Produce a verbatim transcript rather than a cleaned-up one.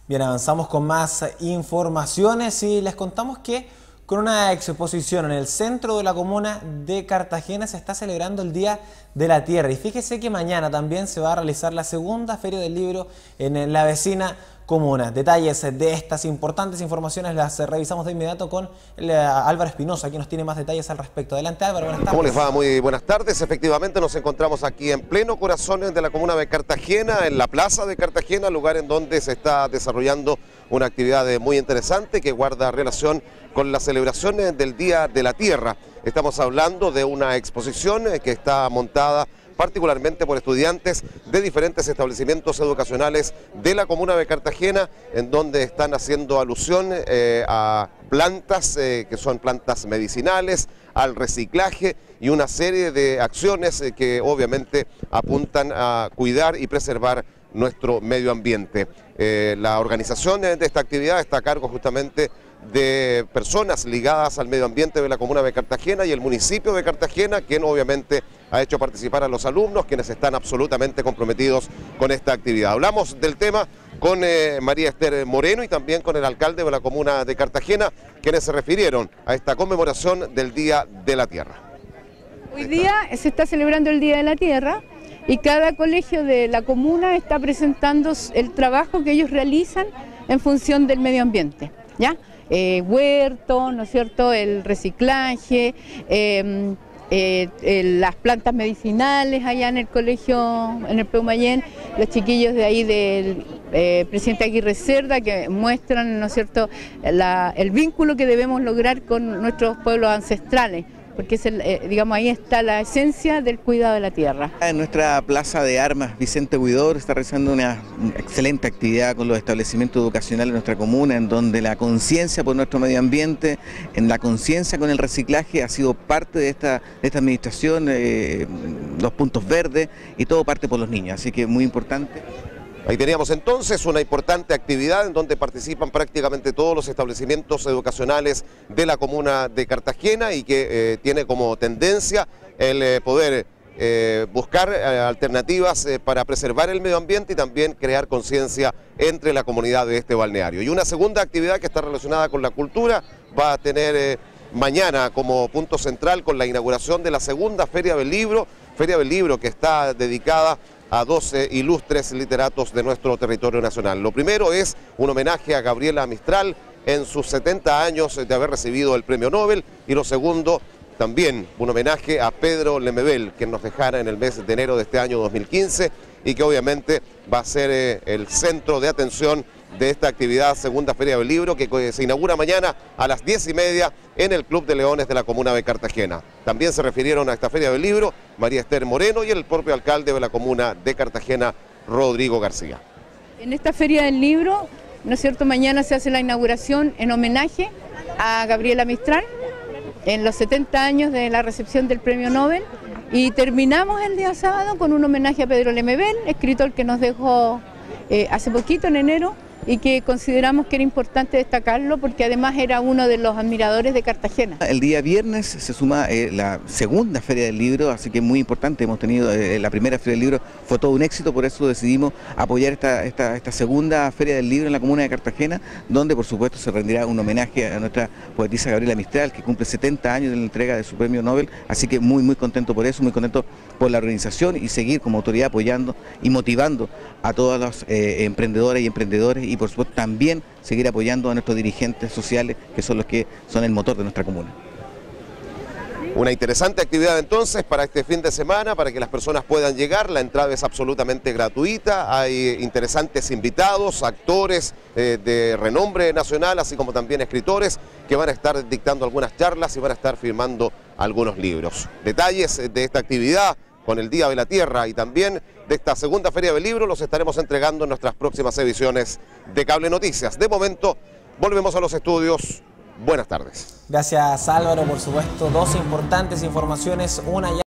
Bien, avanzamos con más informaciones y les contamos que con una exposición en el centro de la comuna de Cartagena se está celebrando el Día de la Tierra. Y fíjese que mañana también se va a realizar la segunda Feria del Libro en la vecina comuna. Detalles de estas importantes informaciones las revisamos de inmediato con el, uh, Álvaro Espinosa, quien nos tiene más detalles al respecto. Adelante, Álvaro, buenas tardes. ¿Cómo les va? Muy buenas tardes. Efectivamente nos encontramos aquí en pleno corazón de la comuna de Cartagena, en la plaza de Cartagena, lugar en donde se está desarrollando una actividad muy interesante que guarda relación con las celebraciones del Día de la Tierra. Estamos hablando de una exposición que está montada particularmente por estudiantes de diferentes establecimientos educacionales de la comuna de Cartagena, en donde están haciendo alusión eh, a plantas eh, que son plantas medicinales, al reciclaje y una serie de acciones eh, que obviamente apuntan a cuidar y preservar nuestro medio ambiente. Eh, la organización de esta actividad está a cargo justamente de personas ligadas al medio ambiente de la comuna de Cartagena y el municipio de Cartagena, quien obviamente ha hecho participar a los alumnos, quienes están absolutamente comprometidos con esta actividad. Hablamos del tema con eh, María Esther Moreno y también con el alcalde de la comuna de Cartagena, quienes se refirieron a esta conmemoración del Día de la Tierra. Hoy día se está celebrando el Día de la Tierra y cada colegio de la comuna está presentando el trabajo que ellos realizan en función del medio ambiente, ¿ya? Eh, huerto, ¿no es cierto?, el reciclaje, eh, eh, eh, las plantas medicinales allá en el colegio, en el Peumayén, los chiquillos de ahí del eh, presidente Aguirre Cerda que muestran, ¿no es cierto?, la, el vínculo que debemos lograr con nuestros pueblos ancestrales, porque es el, eh, digamos, ahí está la esencia del cuidado de la tierra. En nuestra plaza de armas Vicente Huidor está realizando una excelente actividad con los establecimientos educacionales de nuestra comuna, en donde la conciencia por nuestro medio ambiente, en la conciencia con el reciclaje ha sido parte de esta, de esta administración, eh, los puntos verdes y todo parte por los niños, así que muy importante. Ahí teníamos entonces una importante actividad en donde participan prácticamente todos los establecimientos educacionales de la comuna de Cartagena y que eh, tiene como tendencia el eh, poder eh, buscar eh, alternativas eh, para preservar el medio ambiente y también crear conciencia entre la comunidad de este balneario. Y una segunda actividad que está relacionada con la cultura va a tener eh, mañana como punto central con la inauguración de la segunda Feria del Libro, Feria del Libro que está dedicada a doce ilustres literatos de nuestro territorio nacional. Lo primero es un homenaje a Gabriela Mistral en sus setenta años de haber recibido el premio Nobel, y lo segundo también un homenaje a Pedro Lemebel, quien nos dejara en el mes de enero de este año dos mil quince y que obviamente va a ser eh, el centro de atención de esta actividad segunda Feria del Libro, que se inaugura mañana a las diez y media en el Club de Leones de la comuna de Cartagena. También se refirieron a esta Feria del Libro María Esther Moreno y el propio alcalde de la comuna de Cartagena, Rodrigo García. En esta Feria del Libro, ¿no es cierto?, mañana se hace la inauguración en homenaje a Gabriela Mistral en los setenta años de la recepción del premio Nobel, y terminamos el día sábado con un homenaje a Pedro Lemebel, escritor que nos dejó eh, hace poquito, en enero, y que consideramos que era importante destacarlo porque además era uno de los admiradores de Cartagena. El día viernes se suma eh, la segunda Feria del Libro, así que es muy importante. Hemos tenido eh, la primera Feria del Libro, fue todo un éxito, por eso decidimos apoyar esta, esta, esta segunda Feria del Libro en la comuna de Cartagena, donde por supuesto se rendirá un homenaje a nuestra poetisa Gabriela Mistral, que cumple setenta años de la entrega de su premio Nobel, así que muy muy contento por eso, muy contento por la organización y seguir como autoridad apoyando y motivando a todos los eh, emprendedores y emprendedores, y por supuesto también seguir apoyando a nuestros dirigentes sociales, que son los que son el motor de nuestra comuna. Una interesante actividad entonces para este fin de semana, para que las personas puedan llegar. La entrada es absolutamente gratuita, hay interesantes invitados, actores eh, de renombre nacional, así como también escritores que van a estar dictando algunas charlas y van a estar firmando algunos libros. Detalles de esta actividad con el Día de la Tierra y también de esta segunda Feria del Libro los estaremos entregando en nuestras próximas ediciones de Cable Noticias. De momento, volvemos a los estudios. Buenas tardes. Gracias, Álvaro, por supuesto, dos importantes informaciones, una ya